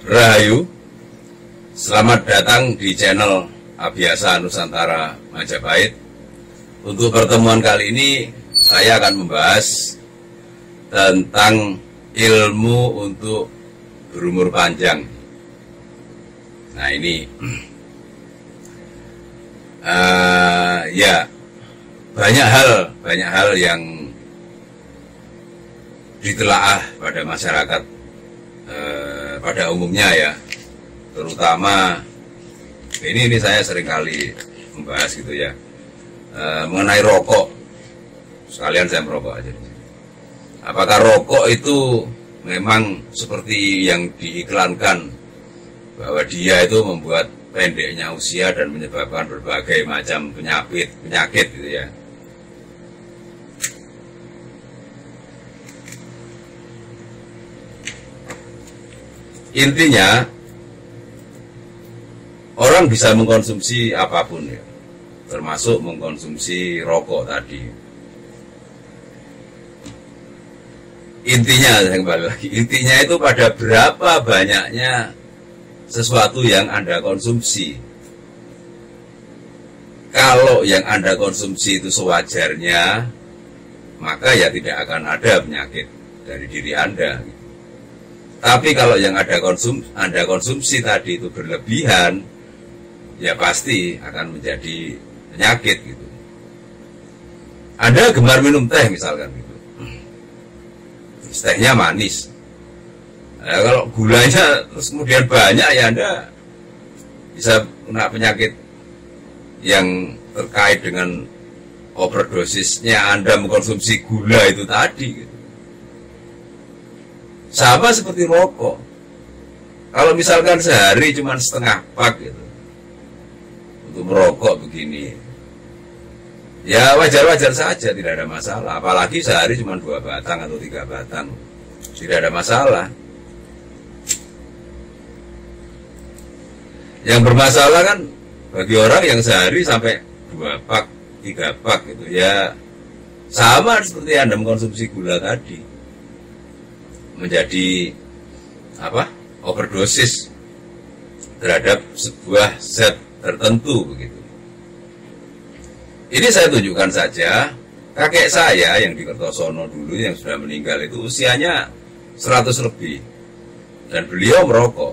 Rahayu, selamat datang di channel Abhyasa Nusantara Majapahit. Untuk pertemuan kali ini saya akan membahas tentang ilmu untuk berumur panjang. Nah ini ya banyak hal yang ditelaah pada masyarakat pada umumnya ya, terutama ini saya seringkali membahas gitu ya, mengenai rokok. Sekalian saya merokok aja. Apakah rokok itu memang seperti yang diiklankan, bahwa dia itu membuat pendeknya usia dan menyebabkan berbagai macam penyakit gitu ya? Intinya orang bisa mengkonsumsi apapun ya, termasuk mengkonsumsi rokok tadi. Intinya, saya kembali lagi, intinya itu pada berapa banyaknya sesuatu yang Anda konsumsi. Kalau yang Anda konsumsi itu sewajarnya, maka ya tidak akan ada penyakit dari diri Anda. Tapi kalau yang Anda konsumsi tadi itu berlebihan, ya pasti akan menjadi penyakit gitu. Anda gemar minum teh misalkan gitu, tehnya manis. Nah, kalau gulanya terus kemudian banyak, ya Anda bisa kena penyakit yang terkait dengan overdosisnya Anda mengkonsumsi gula itu tadi gitu. Sama seperti rokok. Kalau misalkan sehari cuma setengah pak gitu untuk merokok begini, ya wajar-wajar saja, tidak ada masalah. Apalagi sehari cuma 2 batang atau 3 batang, tidak ada masalah. Yang bermasalah kan bagi orang yang sehari sampai 2 pak, 3 pak gitu ya, sama seperti Anda mengkonsumsi gula tadi, menjadi overdosis terhadap sebuah zat tertentu begitu. Ini saya tunjukkan saja kakek saya yang di Kertosono dulu yang sudah meninggal itu usianya 100 lebih dan beliau merokok.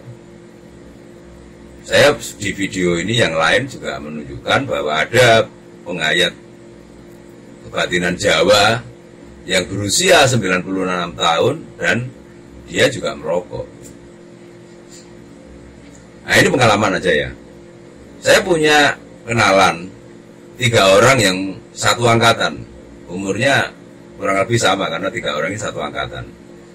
Saya di video ini yang lain juga menunjukkan bahwa ada penghayat kebatinan Jawa yang berusia 96 tahun dan dia juga merokok. Nah ini pengalaman aja ya. Saya punya kenalan 3 orang yang satu angkatan, umurnya kurang lebih sama karena 3 orang ini satu angkatan.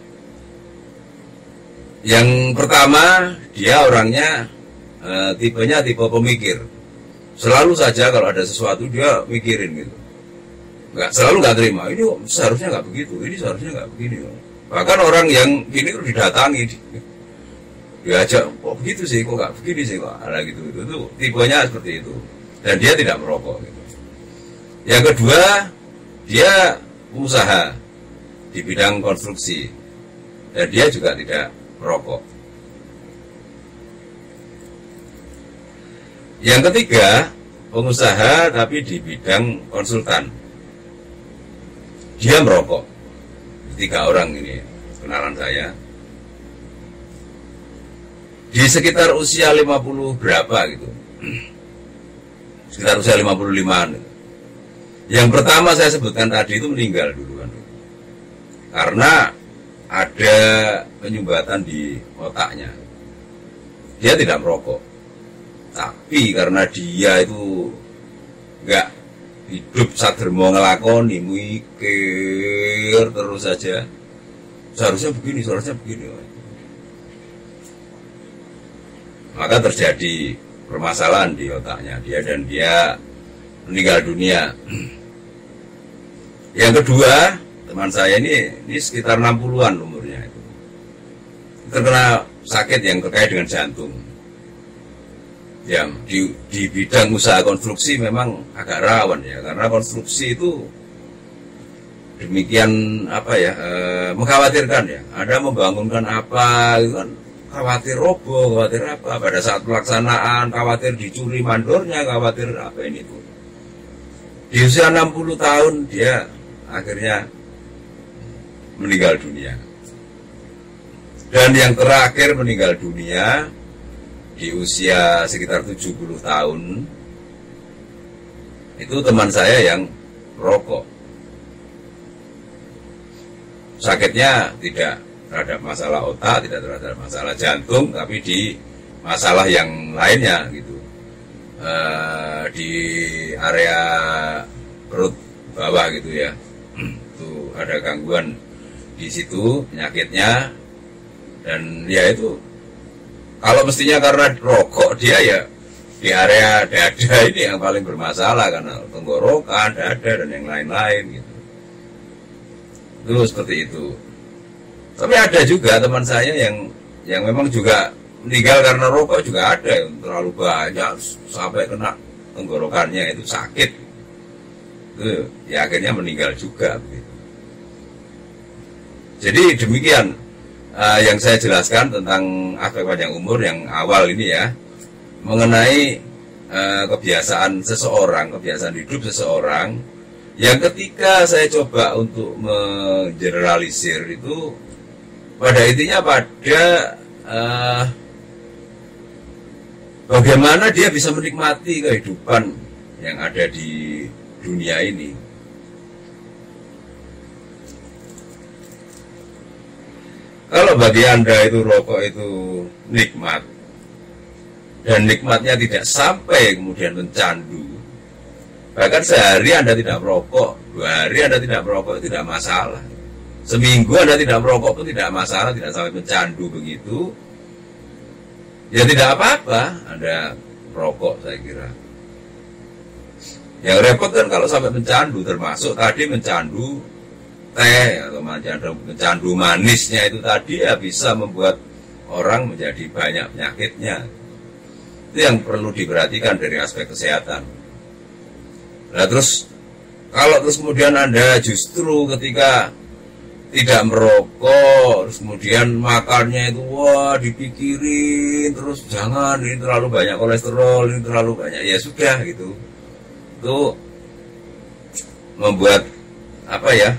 Yang pertama, dia orangnya tipenya tipe pemikir. Selalu saja kalau ada sesuatu dia mikirin gitu. Selalu nggak terima, ini seharusnya nggak begitu, ini seharusnya nggak begini. Bahkan orang yang gini tuh didatangi, diajak, kok begitu sih, kok nggak begini sih, kok ada gitu, itu tipenya seperti itu. Dan dia tidak merokok gitu. Yang kedua, dia usaha di bidang konstruksi dan dia juga tidak merokok. Yang ketiga, pengusaha tapi di bidang konsultan, dia merokok. 3 orang ini kenalan saya. Di sekitar usia 50 berapa gitu. Sekitar usia 55-an gitu. Yang pertama saya sebutkan tadi itu meninggal duluan. Karena ada penyumbatan di otaknya. Dia tidak merokok. Tapi karena dia itu enggak hidup sadermo ngelakoni, mikir terus saja, seharusnya begini, maka terjadi permasalahan di otaknya dia dan dia meninggal dunia. Yang kedua, teman saya ini sekitar 60-an umurnya, itu terkena sakit yang terkait dengan jantung. Ya, di bidang usaha konstruksi memang agak rawan ya, karena konstruksi itu demikian mengkhawatirkan ya. Anda membangunkan apa itu kan khawatir roboh, khawatir apa, pada saat pelaksanaan, khawatir dicuri mandornya, khawatir apa ini tuh. Di usia 60 tahun dia akhirnya meninggal dunia. Dan yang terakhir meninggal dunia di usia sekitar 70 tahun, itu teman saya yang rokok. Sakitnya tidak terhadap masalah otak, tidak terhadap masalah jantung, tapi di masalah yang lainnya gitu. Di area perut bawah gitu ya. Itu ada gangguan di situ penyakitnya. Dan ya itu, kalau mestinya karena rokok dia ya di area dada ini yang paling bermasalah, karena tenggorokan, dada dan yang lain-lain gitu. Itu seperti itu. Tapi ada juga teman saya yang memang juga meninggal karena rokok, juga ada yang terlalu banyak sampai kena tenggorokannya itu sakit. Itu ya akhirnya meninggal juga gitu. Jadi demikian yang saya jelaskan tentang aspek panjang umur yang awal ini ya, mengenai kebiasaan seseorang, kebiasaan hidup seseorang, yang ketika saya coba untuk mengeneralisir itu pada intinya pada bagaimana dia bisa menikmati kehidupan yang ada di dunia ini. Kalau bagi Anda itu rokok itu nikmat, dan nikmatnya tidak sampai kemudian mencandu, bahkan sehari Anda tidak merokok, 2 hari Anda tidak merokok, itu tidak masalah. Seminggu Anda tidak merokok pun tidak masalah, tidak sampai mencandu begitu, ya tidak apa-apa Anda merokok, saya kira. Yang repot kan kalau sampai mencandu, termasuk tadi mencandu teh atau mencandu manisnya itu tadi, ya bisa membuat orang menjadi banyak penyakitnya. Itu yang perlu diperhatikan dari aspek kesehatan. Nah terus kalau terus kemudian Anda justru ketika tidak merokok, terus kemudian makannya itu wah dipikirin terus, jangan ini terlalu banyak kolesterol, ini terlalu banyak, ya sudah gitu. Itu membuat apa ya,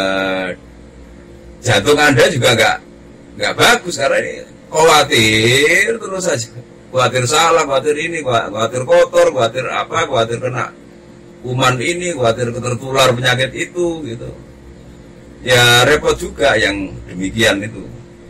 jantung Anda juga nggak bagus, karena ini khawatir terus saja, khawatir salah, khawatir ini, khawatir kotor, khawatir apa, khawatir kena kuman ini, khawatir tertular penyakit itu gitu. Ya repot juga yang demikian itu.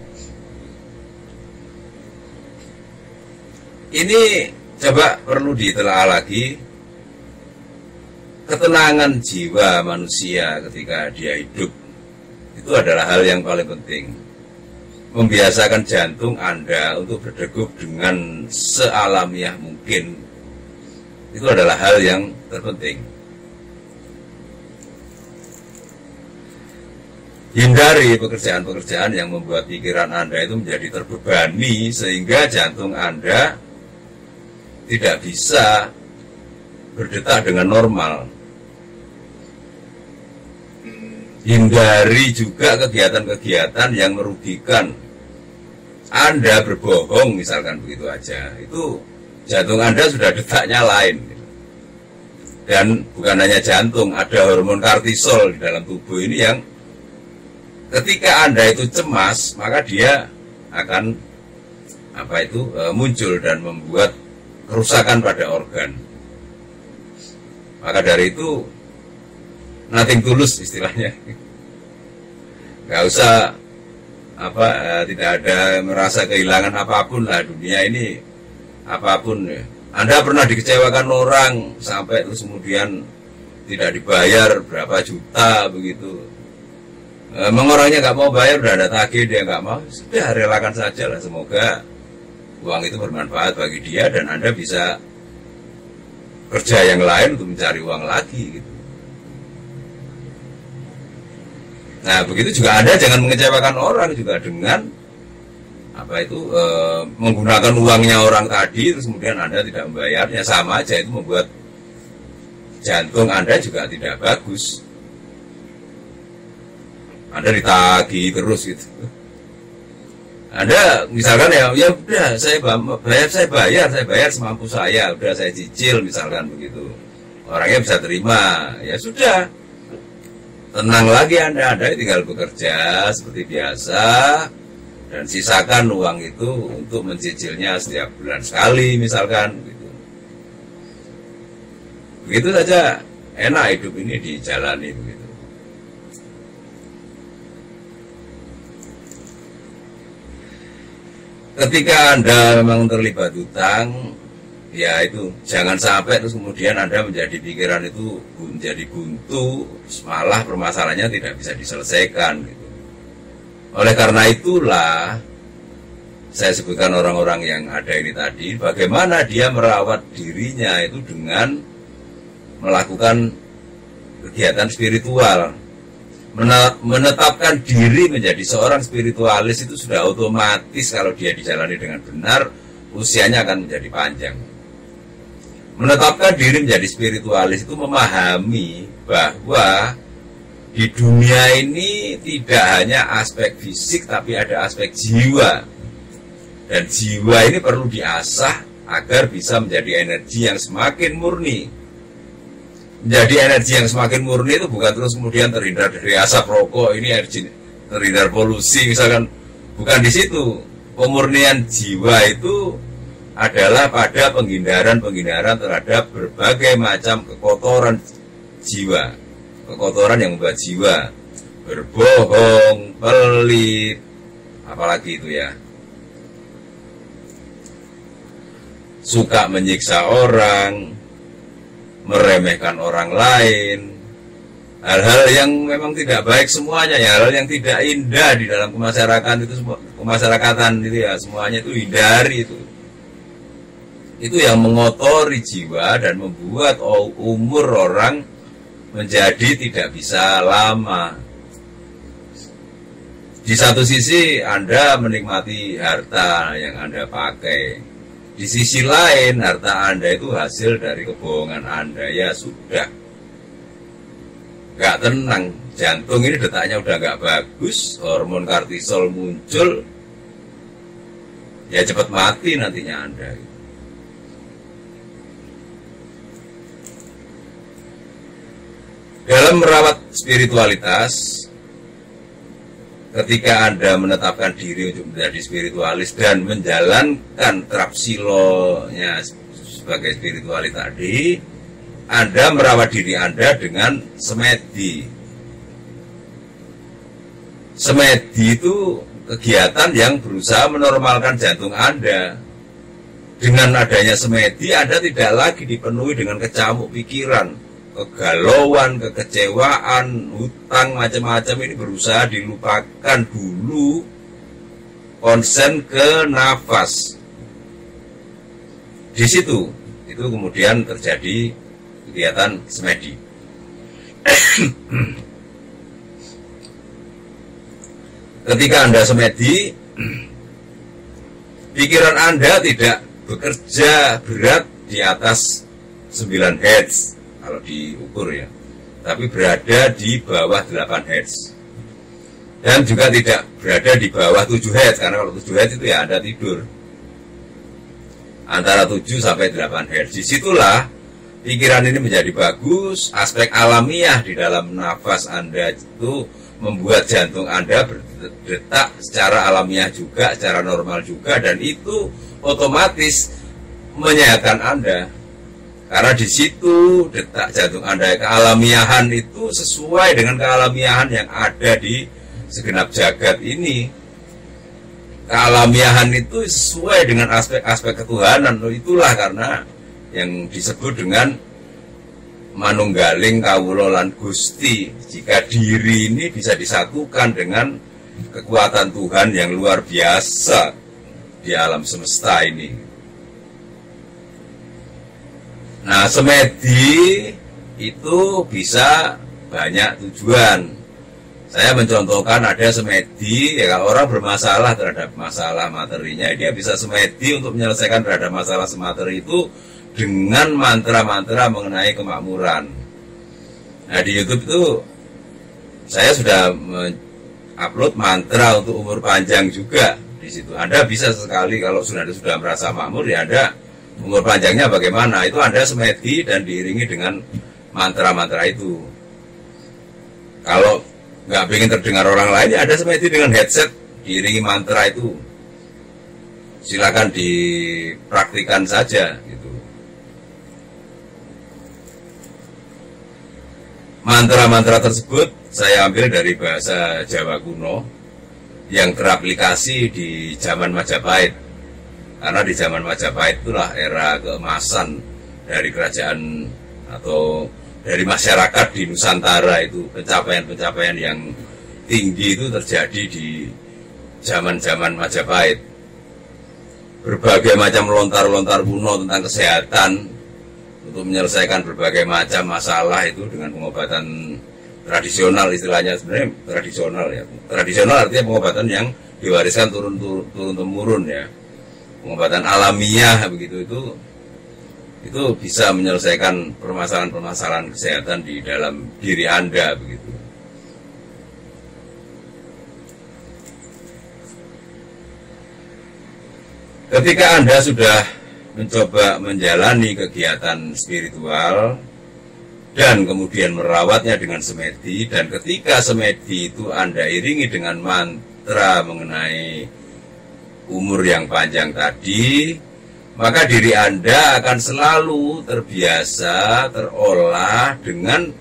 Ini coba perlu ditelaah lagi. Ketenangan jiwa manusia ketika dia hidup itu adalah hal yang paling penting. Membiasakan jantung Anda untuk berdegup dengan sealamiah mungkin, itu adalah hal yang terpenting. Hindari pekerjaan-pekerjaan yang membuat pikiran Anda itu menjadi terbebani sehingga jantung Anda tidak bisa berdetak dengan normal. Hindari juga kegiatan-kegiatan yang merugikan Anda, berbohong misalkan begitu aja. Itu jantung Anda sudah detaknya lain. Dan bukan hanya jantung, ada hormon kortisol di dalam tubuh ini yang ketika Anda itu cemas, maka dia akan muncul dan membuat kerusakan pada organ. Maka dari itu nothing tulus istilahnya. Gak usah tidak ada merasa kehilangan apapun lah, dunia ini apapun ya. Anda pernah dikecewakan orang sampai terus kemudian tidak dibayar berapa juta begitu. Orangnya nggak mau bayar, udah ada tagih, dia nggak mau, sudah relakan saja lah. Semoga uang itu bermanfaat bagi dia dan Anda bisa kerja yang lain untuk mencari uang lagi gitu. Nah begitu juga Anda jangan mengecewakan orang juga dengan menggunakan uangnya orang tadi terus kemudian Anda tidak membayarnya, sama aja itu membuat jantung Anda juga tidak bagus. Anda ditagih terus gitu. Anda misalkan ya udah saya bayar semampu saya, udah saya cicil misalkan begitu. Orangnya bisa terima, ya sudah. Tenang lagi Anda tinggal bekerja seperti biasa dan sisakan uang itu untuk mencicilnya setiap bulan sekali misalkan gitu. Begitu saja enak hidup ini dijalani begitu. Ketika Anda memang terlibat hutang, ya itu jangan sampai terus kemudian Anda menjadi pikiran itu menjadi buntu, malah permasalahannya tidak bisa diselesaikan gitu. Oleh karena itulah saya sebutkan orang-orang yang ada ini tadi, bagaimana dia merawat dirinya itu dengan melakukan kegiatan spiritual. Menetapkan diri menjadi seorang spiritualis itu sudah otomatis kalau dia dijalani dengan benar, usianya akan menjadi panjang. Menetapkan diri menjadi spiritualis itu memahami bahwa di dunia ini tidak hanya aspek fisik tapi ada aspek jiwa. Dan jiwa ini perlu diasah agar bisa menjadi energi yang semakin murni. Menjadi energi yang semakin murni itu bukan terus kemudian terhindar dari asap rokok, ini energi terhindar polusi misalkan, bukan di situ. Pemurnian jiwa itu adalah pada penghindaran terhadap berbagai macam kekotoran jiwa, kekotoran yang membuat jiwa berbohong, pelit, apalagi itu ya, suka menyiksa orang, meremehkan orang lain, hal-hal yang memang tidak baik semuanya ya, hal yang tidak indah di dalam kemasyarakatan itu, kemasyarakatan itu ya, semuanya itu hindari itu. Itu yang mengotori jiwa dan membuat umur orang menjadi tidak bisa lama. Di satu sisi Anda menikmati harta yang Anda pakai, di sisi lain harta Anda itu hasil dari kebohongan Anda, ya sudah. Gak tenang, jantung ini detaknya udah gak bagus, hormon kortisol muncul, ya cepat mati nantinya Anda. Dalam merawat spiritualitas, ketika Anda menetapkan diri untuk menjadi spiritualis dan menjalankan trapsilonya sebagai spiritualis tadi, Anda merawat diri Anda dengan semedi. Semedi itu kegiatan yang berusaha menormalkan jantung Anda. Dengan adanya semedi, Anda tidak lagi dipenuhi dengan kecamuk pikiran, kegalauan, kekecewaan, hutang, macam-macam ini berusaha dilupakan dulu, konsen ke nafas. Di situ, itu kemudian terjadi kegiatan semedi. Ketika Anda semedi, pikiran Anda tidak bekerja berat di atas 9 Hz. Kalau diukur ya, tapi berada di bawah 8 Hz dan juga tidak berada di bawah 7 Hz, karena kalau 7 Hz itu ya Anda tidur antara 7 sampai 8 Hz. Disitulah pikiran ini menjadi bagus. Aspek alamiah di dalam nafas Anda itu membuat jantung Anda berdetak secara alamiah juga, secara normal juga, dan itu otomatis menyehatkan Anda. Karena di situ detak jantung Anda, kealamiahan itu sesuai dengan kealamiahan yang ada di segenap jagat ini. Kealamiahan itu sesuai dengan aspek-aspek ketuhanan. Itulah karena yang disebut dengan manunggaling kawula lan Gusti. Jika diri ini bisa disatukan dengan kekuatan Tuhan yang luar biasa di alam semesta ini. Nah, semedi itu bisa banyak tujuan. Saya mencontohkan ada semedi, ya kalau orang bermasalah terhadap masalah materinya, dia bisa semedi untuk menyelesaikan terhadap masalah semateri itu dengan mantra-mantra mengenai kemakmuran. Nah, di YouTube itu saya sudah upload mantra untuk umur panjang juga. Di di situ. Anda bisa sekali kalau sudah merasa makmur, ya Anda umur panjangnya bagaimana? Itu Anda semedi dan diiringi dengan mantra-mantra itu. Kalau nggak pengen terdengar orang lain, ya Anda semedi dengan headset diiringi mantra itu. Silakan dipraktikkan saja gitu. Mantra-mantra tersebut saya ambil dari bahasa Jawa kuno yang teraplikasi di zaman Majapahit. Karena di zaman Majapahit itulah era keemasan dari kerajaan atau dari masyarakat di Nusantara itu. Pencapaian-pencapaian yang tinggi itu terjadi di zaman-zaman Majapahit. Berbagai macam lontar-lontar kuno tentang kesehatan untuk menyelesaikan berbagai macam masalah itu dengan pengobatan tradisional, istilahnya sebenarnya tradisional ya. Tradisional artinya pengobatan yang diwariskan turun-temurun ya. Pengobatan alamiah begitu itu bisa menyelesaikan permasalahan-permasalahan kesehatan di dalam diri Anda begitu. Ketika Anda sudah mencoba menjalani kegiatan spiritual dan kemudian merawatnya dengan semedi, dan ketika semedi itu Anda iringi dengan mantra mengenai umur yang panjang tadi, maka diri Anda akan selalu terbiasa terolah dengan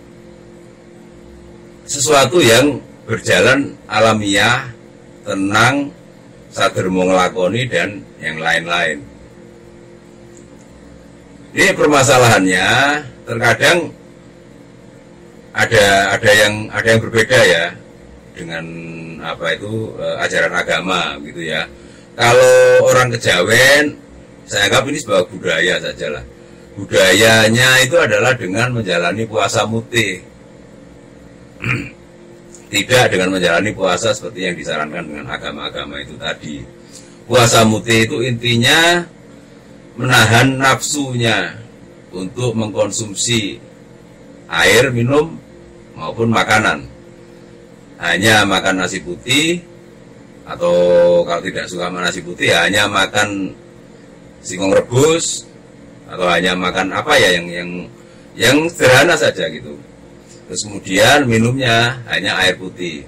sesuatu yang berjalan alamiah, tenang, sadar mau ngelakoni dan yang lain-lain. Ini permasalahannya terkadang ada yang berbeda ya dengan ajaran agama gitu ya. Kalau orang Kejawen, saya anggap ini sebuah budaya sajalah. Budayanya itu adalah dengan menjalani puasa mutih. Tidak dengan menjalani puasa seperti yang disarankan dengan agama-agama itu tadi. Puasa mutih itu intinya menahan nafsunya untuk mengkonsumsi air, minum, maupun makanan. Hanya makan nasi putih, atau kalau tidak suka makan nasi putih, ya hanya makan singkong rebus, atau hanya makan apa ya yang sederhana saja gitu. Terus kemudian minumnya hanya air putih.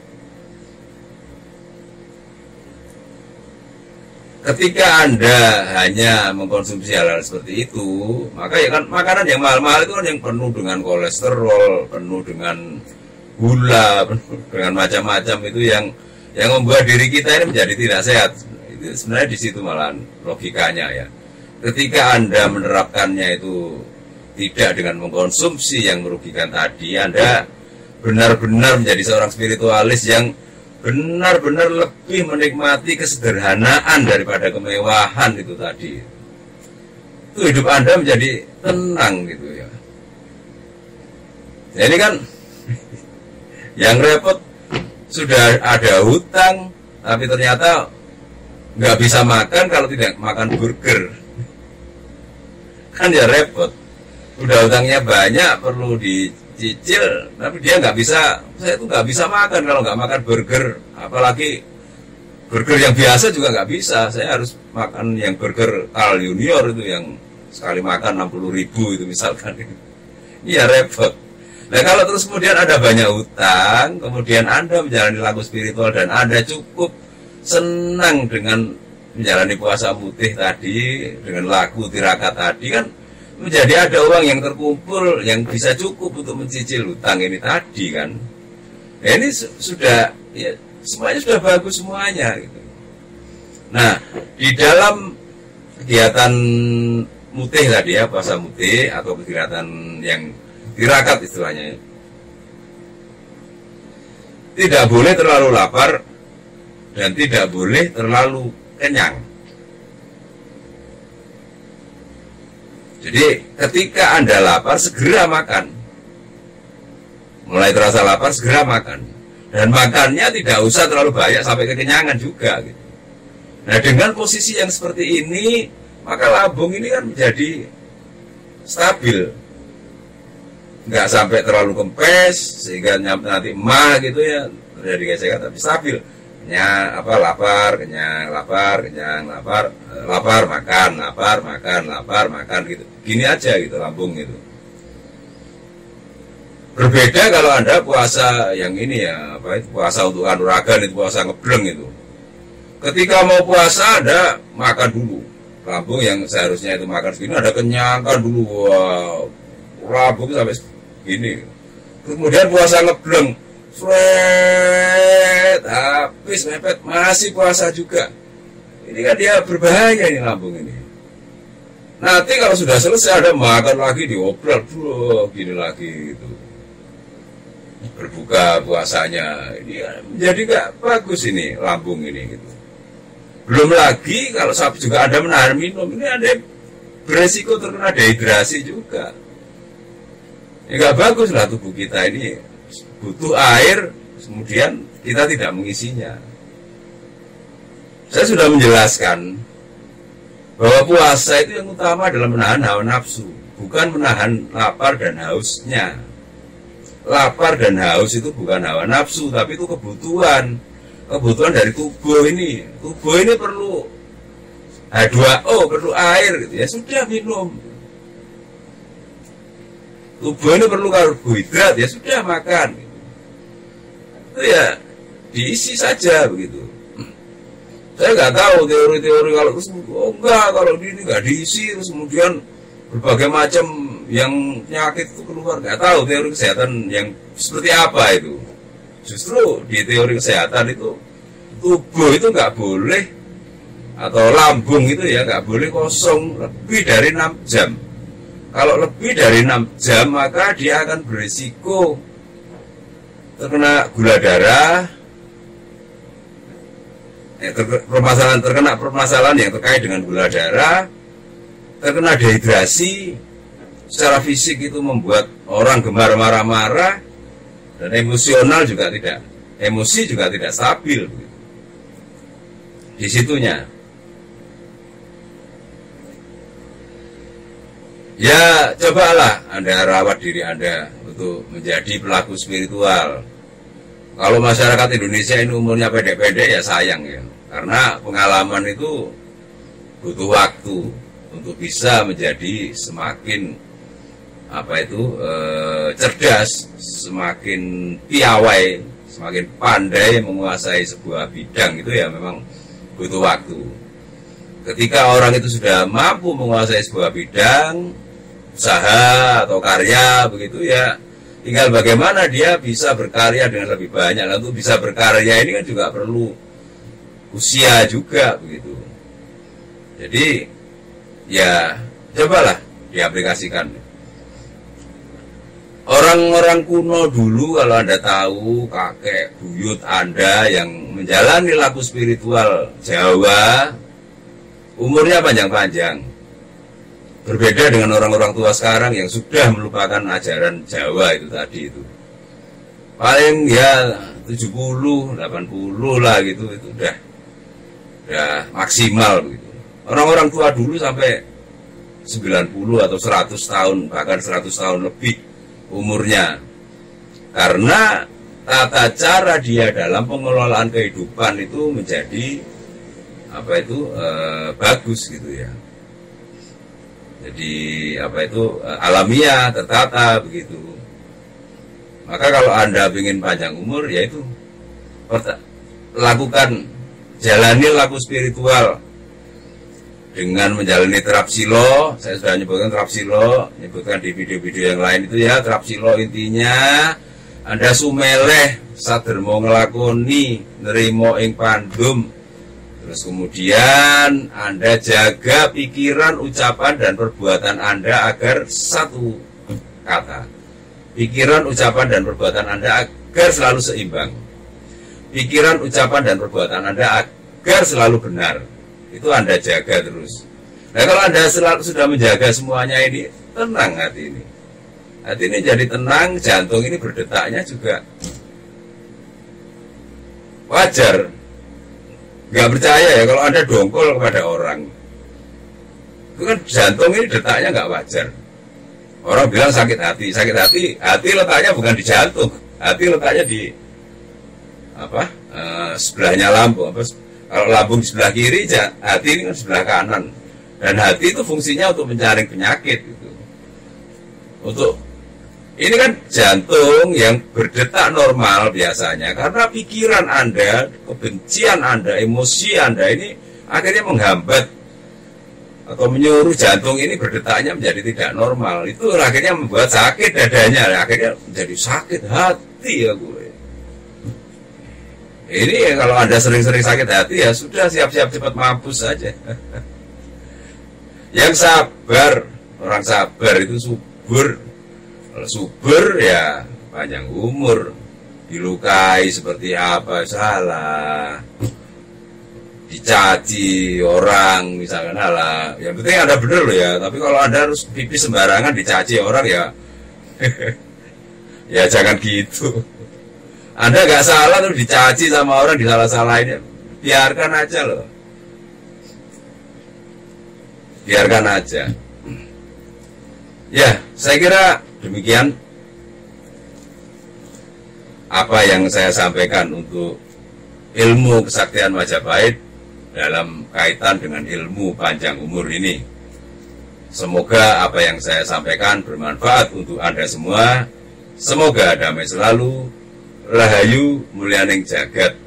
Ketika Anda hanya mengkonsumsi hal-hal seperti itu, maka ya kan makanan yang mahal-mahal itu kan yang penuh dengan kolesterol, penuh dengan gula, penuh dengan macam-macam itu yang membuat diri kita ini menjadi tidak sehat. Itu sebenarnya di situ malah logikanya ya. Ketika Anda menerapkannya itu tidak dengan mengkonsumsi yang merugikan tadi, Anda benar-benar menjadi seorang spiritualis yang benar-benar lebih menikmati kesederhanaan daripada kemewahan itu tadi. Itu hidup Anda menjadi tenang gitu ya. Jadi kan yang repot sudah ada hutang, tapi ternyata nggak bisa makan kalau tidak makan burger. Kan ya repot. Udah hutangnya banyak, perlu dicicil, tapi dia nggak bisa. Saya tuh nggak bisa makan kalau nggak makan burger, apalagi burger yang biasa juga nggak bisa. Saya harus makan yang burger Carl Junior itu yang sekali makan 60.000 itu misalkan. Iya repot. Nah kalau terus kemudian ada banyak hutang, kemudian Anda menjalani laku spiritual dan Anda cukup senang dengan menjalani puasa putih tadi, dengan laku tirakat tadi kan, menjadi ada uang yang terkumpul yang bisa cukup untuk mencicil hutang ini tadi kan. Nah, ini sudah ya, semuanya sudah bagus semuanya gitu. Nah, di dalam kegiatan mutih tadi ya, puasa mutih atau kegiatan yang tirakat istilahnya, tidak boleh terlalu lapar dan tidak boleh terlalu kenyang. Jadi ketika Anda lapar, segera makan. Mulai terasa lapar, segera makan. Dan makannya tidak usah terlalu banyak sampai kekenyangan juga gitu. Nah dengan posisi yang seperti ini, maka lambung ini kan menjadi stabil. Nggak sampai terlalu kempes, sehingga nanti emah gitu ya, terjadi gesekan, tapi stabil. lapar, kenyang, lapar, kenyang, lapar, makan gitu. Gini aja gitu lambung gitu. Berbeda kalau Anda puasa yang ini ya, puasa untuk kanuragan itu, puasa ngebleng itu. Ketika mau puasa Anda makan dulu. Lambung yang seharusnya itu makan segini Anda kenyangkan dulu. Wow, lambung sampai gini. Kemudian puasa ngebleng, habis mepet, masih puasa juga. Ini kan dia berbahaya ini lambung ini. Nanti kalau sudah selesai ada makan lagi diobral, gini lagi gitu. Berbuka puasanya, ini menjadi gak bagus ini lambung ini gitu. Belum lagi kalau juga Anda menahan minum, ini Anda beresiko terkena dehidrasi juga. Ya gak bagus lah tubuh kita ini butuh air, kemudian kita tidak mengisinya. Saya sudah menjelaskan bahwa puasa itu yang utama adalah menahan hawa nafsu, bukan menahan lapar dan hausnya. Lapar dan haus itu bukan hawa nafsu, tapi itu kebutuhan dari tubuh ini. Tubuh ini perlu H2O, perlu air gitu. Ya sudah minum. Tubuh ini perlu karbohidrat, ya sudah makan. Itu ya diisi saja begitu. Saya nggak tahu teori-teori kalau terus kalau ini nggak diisi terus kemudian berbagai macam yang penyakit itu keluar. Nggak tahu teori kesehatan yang seperti apa itu. Justru di teori kesehatan itu tubuh itu nggak boleh, atau lambung itu ya nggak boleh kosong lebih dari 6 jam. Kalau lebih dari 6 jam maka dia akan berisiko terkena gula darah, terkena permasalahan yang terkait dengan gula darah, terkena dehidrasi. Secara fisik itu membuat orang gemar marah-marah, dan emosi juga tidak stabil di situnya. Ya cobalah Anda rawat diri Anda untuk menjadi pelaku spiritual. Kalau masyarakat Indonesia ini umurnya pendek-pendek ya sayang ya, karena pengalaman itu butuh waktu untuk bisa menjadi semakin cerdas, semakin piawai, semakin pandai menguasai sebuah bidang. Itu ya memang butuh waktu. Ketika orang itu sudah mampu menguasai sebuah bidang, usaha atau karya begitu ya, tinggal bagaimana dia bisa berkarya dengan lebih banyak. Nah, untuk bisa berkarya ini kan juga perlu usia juga begitu. Jadi ya cobalah diaplikasikan. Orang-orang kuno dulu kalau Anda tahu, kakek buyut Anda yang menjalani laku spiritual Jawa umurnya panjang-panjang. Berbeda dengan orang-orang tua sekarang yang sudah melupakan ajaran Jawa itu tadi itu. Paling ya 70, 80 lah gitu, itu udah maksimal begitu. Orang-orang tua dulu sampai 90 atau 100 tahun, bahkan 100 tahun lebih umurnya. Karena tata cara dia dalam pengelolaan kehidupan itu menjadi bagus gitu ya. Jadi alamiah, tertata begitu. Maka kalau Anda ingin panjang umur, yaitu jalani laku spiritual dengan menjalani terapsilo. Saya sudah menyebutkan terapsilo, menyebutkan di video-video yang lain itu ya. Terapsilo intinya Anda sumeleh sadermo nglakoni nerimo ing pandum. Terus kemudian Anda jaga pikiran, ucapan, dan perbuatan Anda agar satu kata. Pikiran, ucapan, dan perbuatan Anda agar selalu seimbang. Pikiran, ucapan, dan perbuatan Anda agar selalu benar. Itu Anda jaga terus. Nah kalau Anda sudah menjaga semuanya ini, tenang hati ini. Hati ini jadi tenang, jantung ini berdetaknya juga wajar. Nggak percaya ya kalau Anda dongkol kepada orang, itu kan jantung ini detaknya nggak wajar. Orang bilang sakit hati letaknya bukan di jantung, hati letaknya di sebelahnya lambung. Kalau lambung di sebelah kiri, hati ini kan sebelah kanan. Dan hati itu fungsinya untuk menyaring penyakit gitu. Ini kan jantung yang berdetak normal biasanya karena pikiran Anda, kebencian Anda, emosi Anda ini akhirnya menghambat atau menyuruh jantung ini berdetaknya menjadi tidak normal. Itu akhirnya membuat sakit dadanya, akhirnya menjadi sakit hati ya gue. Ini kalau Anda sering-sering sakit hati ya sudah, siap-siap cepat mampus saja. Yang sabar, orang sabar itu subur. Kalau subur ya panjang umur. Dilukai seperti apa salah, dicaci orang misalkan salah. Yang penting Anda benar loh ya. Tapi kalau Anda harus pipis sembarangan dicaci orang ya ya jangan gitu. Anda nggak salah terus dicaci sama orang, disalah-salahin, biarkan aja loh. Biarkan aja. Ya, saya kira demikian apa yang saya sampaikan untuk ilmu kesaktian Majapahit dalam kaitan dengan ilmu panjang umur ini. Semoga apa yang saya sampaikan bermanfaat untuk Anda semua. Semoga damai selalu, rahayu mulyaning jagat.